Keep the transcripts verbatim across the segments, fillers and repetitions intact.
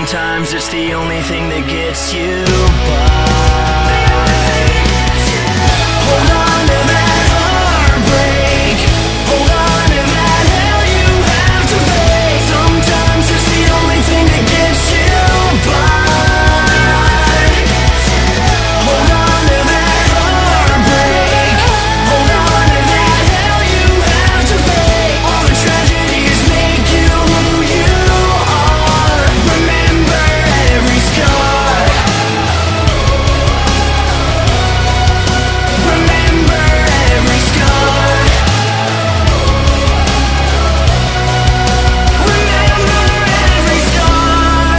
Sometimes it's the only thing that gets you by. Hold on to that heartbreak. Hold on to that hell you have to pay. Sometimes it's the only thing that gets you by. Hold on to that heartbreak. Hold on to that hell you have to pay. All the tragedies make you who you are. Remember every scar. Remember every scar. Remember every scar.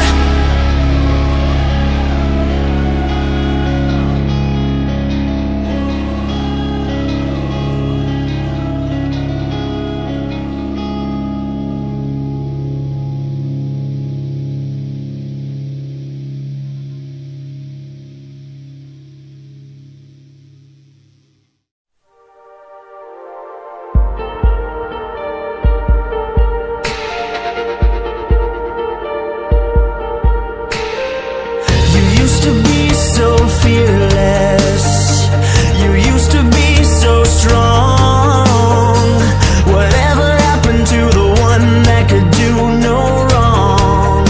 You used to be so fearless. You used to be so strong. Whatever happened to the one that could do no wrong?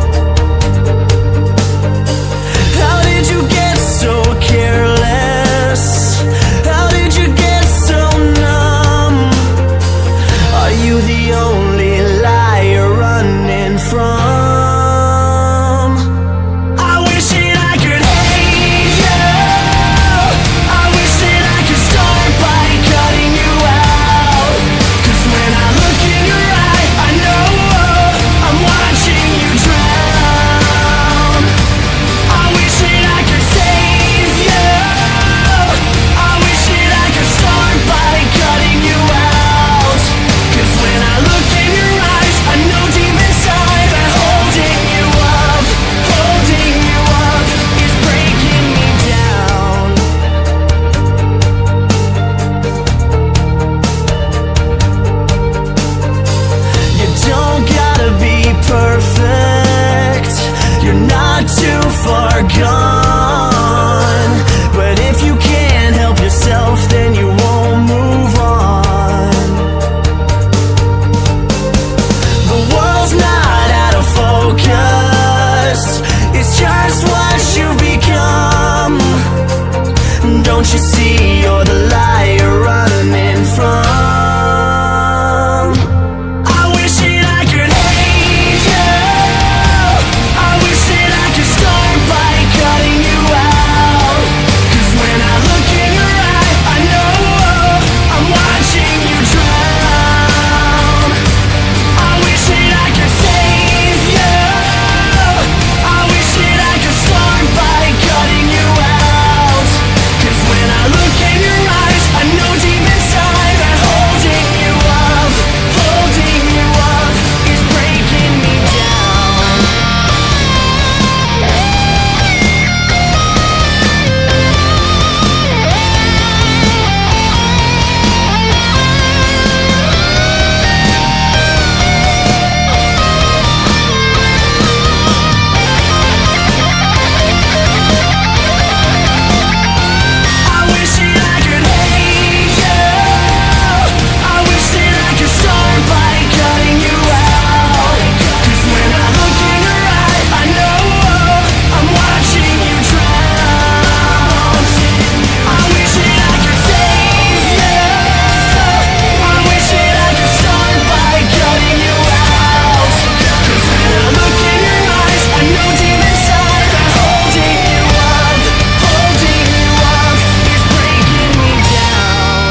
How did you get so careless? How did you get so numb? Are you the only lie you're running from? I wish that I could hate you. I wish that I could start by cutting you out. 'Cause when I look in your eye, I know I'm watching you drown. I wish that I could save you. I wish that I could start by cutting you out. 'Cause when I look in your eyes, I know deep inside that holding you up, holding you up is breaking me down. You don't gotta be perfect. You're not too far gone. But if you can't help yourself, then you won't move on. The world's not out of focus. It's just what you become. Don't you see you're the lie you're running from? I wish that I could hate you. I wish that I could start by cutting you out. 'Cause when I look in your eye, I know I'm watching you drown. I wish that I could save you. I wish that I could start by cutting you out. 'Cause when I look in your eyes, I know deep inside that holding you up, holding you up is breaking me down. I wish that I could hate you. I wish that I could start by cutting you out. 'Cause when I look in your eye, I know I'm watching you drown. I wish that I could save you. I wish that I could start by cutting you out. 'Cause when I look in your eyes, I know deep inside that holding you up, holding you up is breaking me down.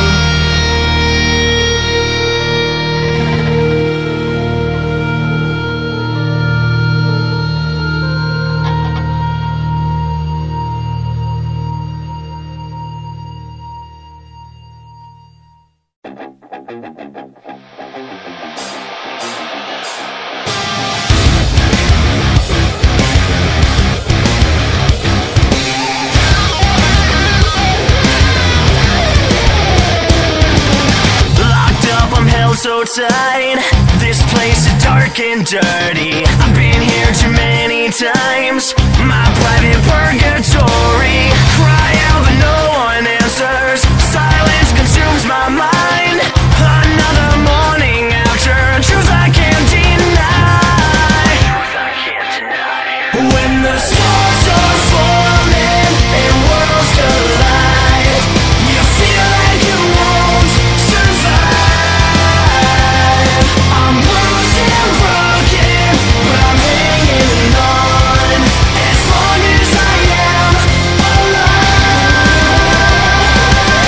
Locked up, I'm held so tight. This place is dark and dirty. I've been here too many times, my private purgatory. Cry out but no one answers. Silence consumes my mind. Another morning after truth I can't deny. When the stars are falling and worlds collide, you feel like you won't survive. I'm bruised and broken, but I'm hanging on as long as I am alive.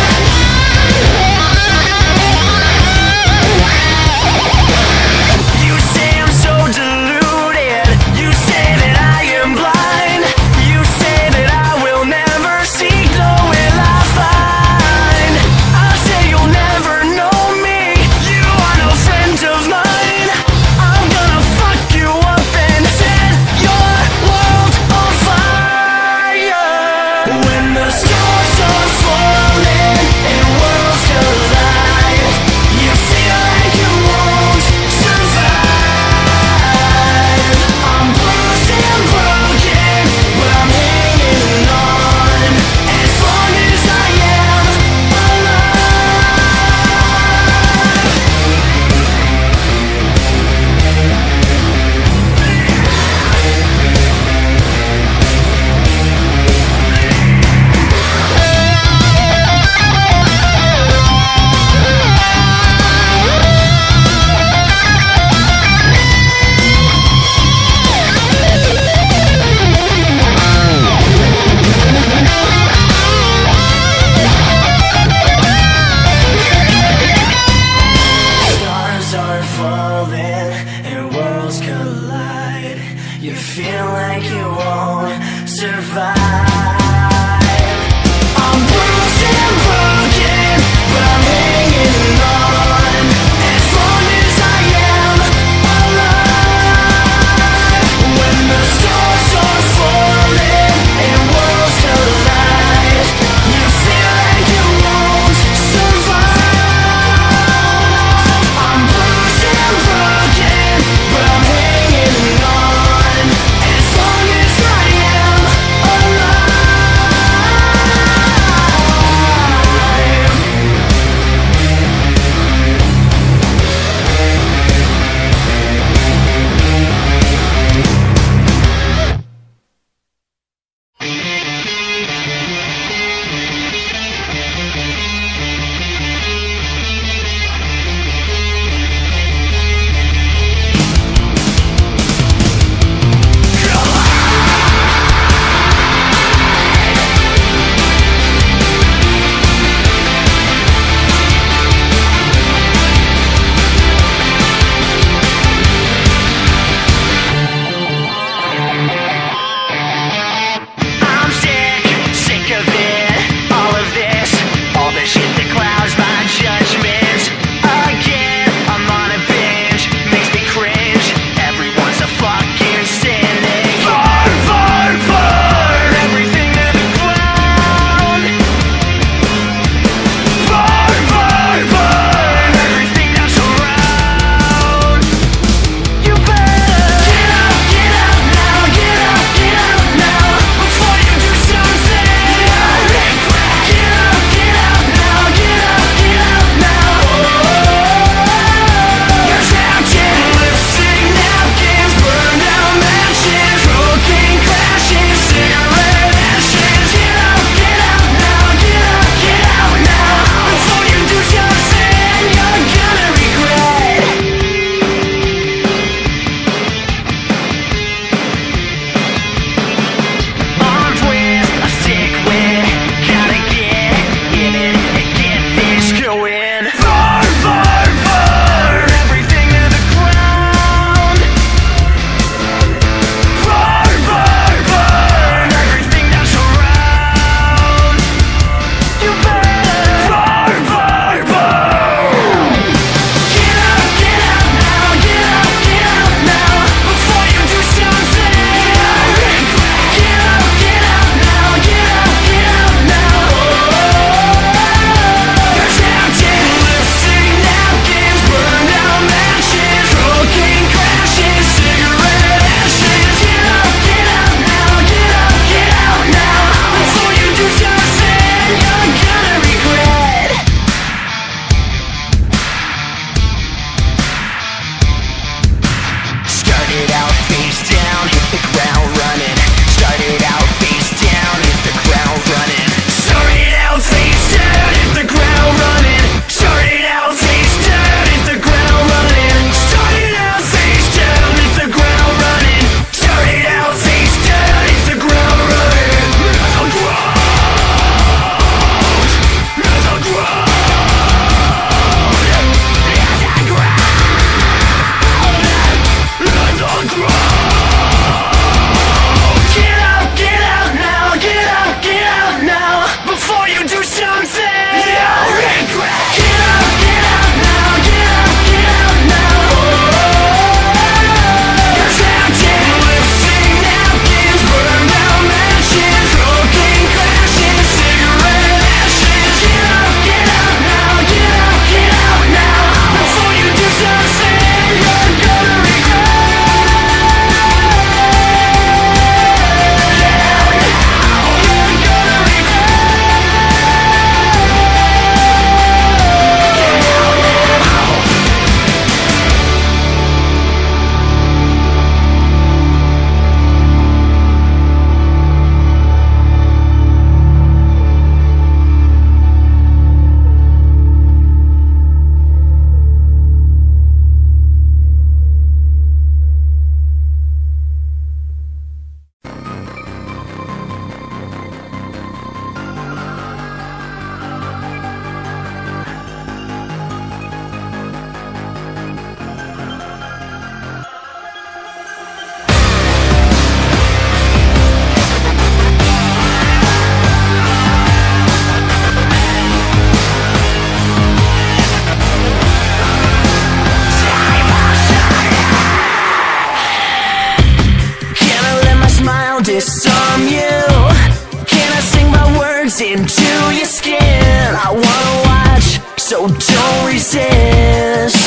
digs into your skin. I wanna watch, so don't resist.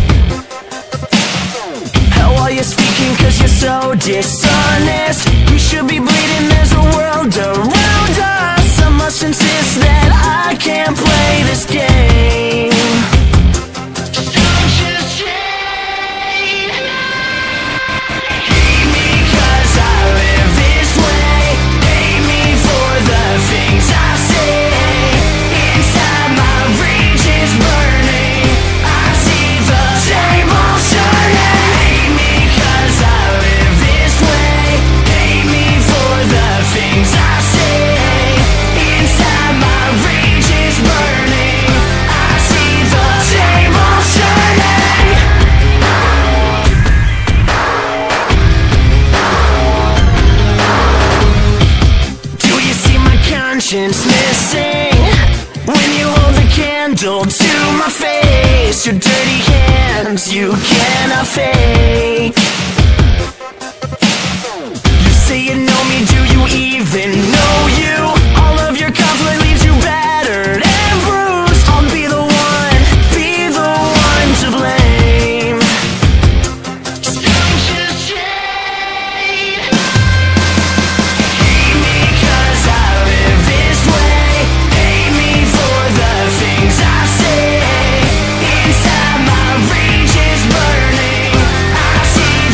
How are you speaking, cause you're so dishonest? We should be bleeding, there's a world around us. I must insist that I can't play this game. Missing when you hold the candle to my face. Your dirty hands you cannot fake. You say you know me, do you even know you? All of your conflict leaves you battered and bruised. I'll be the one, be the one to blame. Just just shade. Hate me cause I live this way. Hate me for the things I say. Inside my rage is burning. I see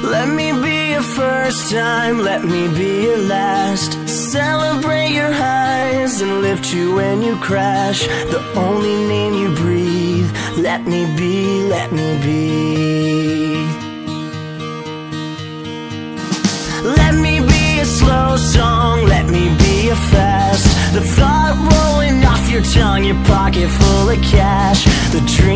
Let me be your first time, let me be your last. Celebrate your highs and lift you when you crash. The only name you breathe, let me be, let me be. Let me be a slow song, let me be a fast. The thought rolling off your tongue, your pocket full of cash. The dream